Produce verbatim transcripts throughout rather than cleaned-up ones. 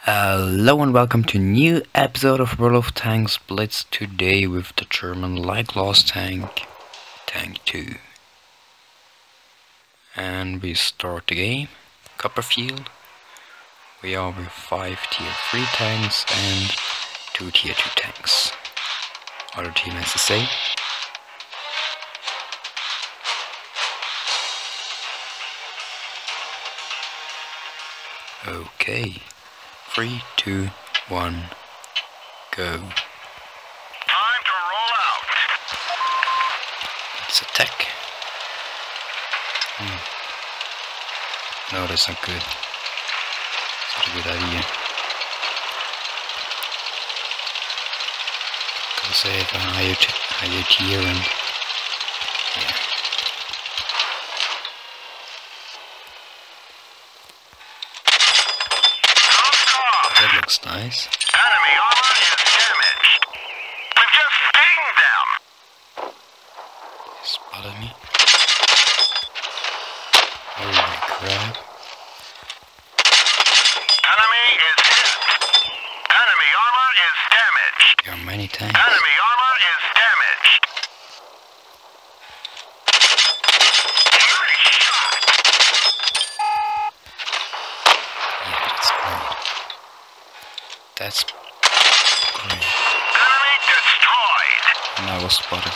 Hello and welcome to a new episode of World of Tanks Blitz, today with the German light loss tank, Tank two. And we start the game, Copperfield. We are with five tier three tanks and two tier two tanks. Other team has the same. Okay. Three, two, one, go. Time to roll out. Let's attack. Hmm. No, that's not good. It's not a good idea. Because I have a higher, t higher tier and yeah. That looks nice. Enemy armor is damaged. We've just dinged them. He spotted me. Holy crap. Enemy is hit. Enemy armor is damaged. There are many tanks. Enemy armor is damaged. Nice shot. Yeah, that's great. That's great. Enemy destroyed. And I was spotted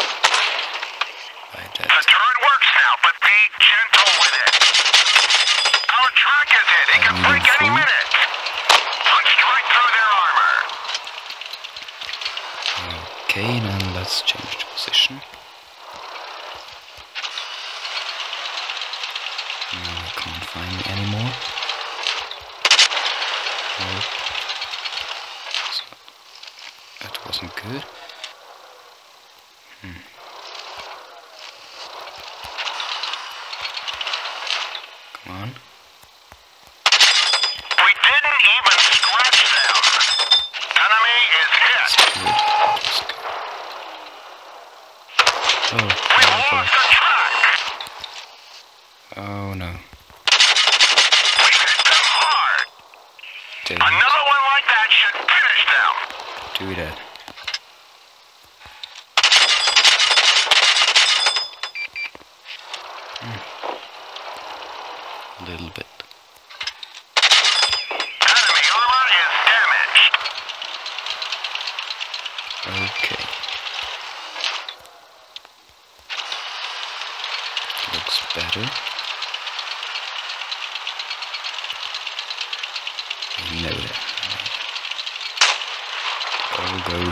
by The that. turret works now, but be gentle with it. Our track is hit. It could break any minute. Punched right through their armor. Okay, then let's change the position. Now I can't find me anymore. Nope. So, that wasn't good. Hmm. Come on. We didn't even scratch them. Enemy is That's hit. good. That's good. Oh, We oh, lost God. the track. Oh no. We hit them hard. Didn't Another one like that should finish them. do that. Hmm. A little bit. Enemy armor is damaged. Okay. Looks better. I know that. I'll go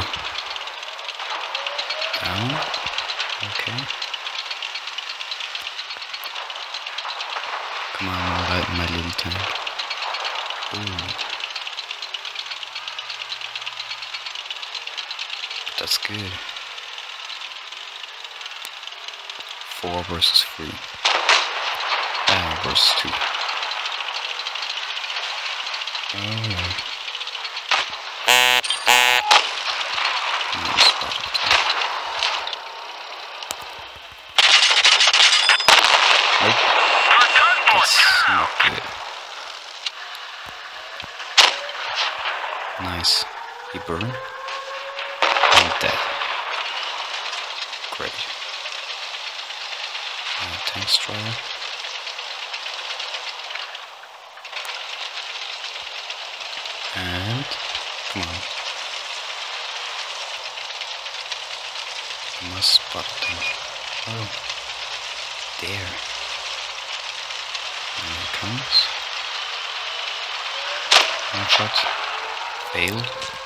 down. Okay. Come on, all out my little tank. Ooh. That's good. Four versus three. Ah, versus two. Oh no. No spotted. Nope. We're done for That's now. not good. Nice. He burned. And dead. Great. Uh, tank destroyer. And come on. You must spot them. Oh. There. Here it comes. One shot. Failed.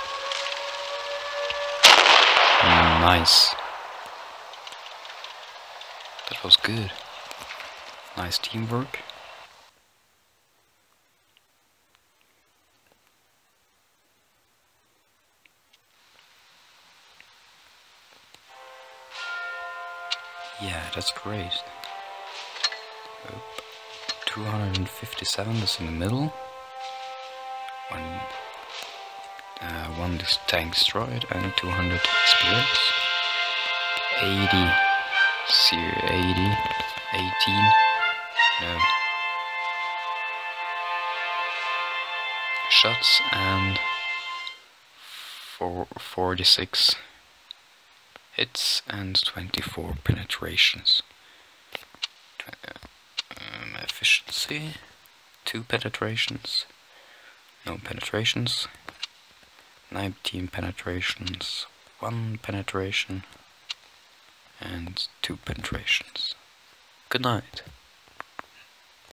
Nice. That was good. Nice teamwork. Yeah, that's great. Oop. two hundred fifty-seven is in the middle. One, uh, one this tank destroyed and two hundred experience. eighty, zero, eighty, eighteen. No. shots and four, forty-six hits and twenty-four penetrations. Um, efficiency, two penetrations, no penetrations, nineteen penetrations, one penetration, and two penetrations. Good night.